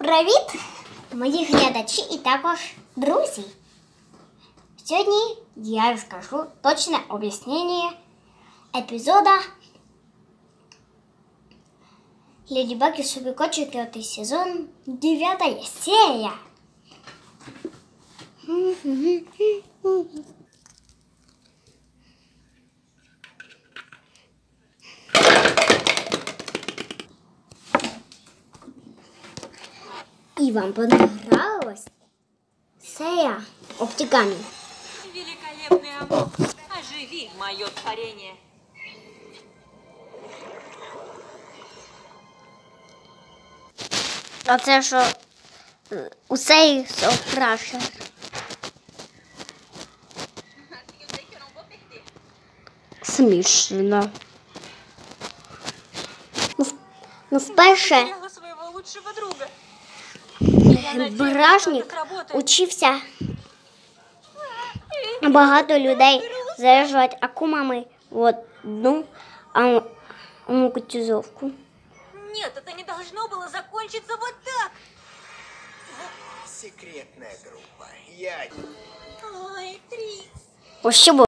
Привіт, мої глядачі і також друзі. Сьогодні я розкажу точне об'яснення епізода Леді Баг і Супер-Кот, 4 сезон, 9 серія. И вам понравилась серия Оптигами? Великолепный Амок, оживи мое творение. А це що у цей краще. Смішно. Ну, вперше Своего лучшего друга. Бражник учився багато людей заряджати акумами в одну амортизовку. Нет, это не должно было закончиться вот так. Секретная группа. Ой, Трикс. Ось що було.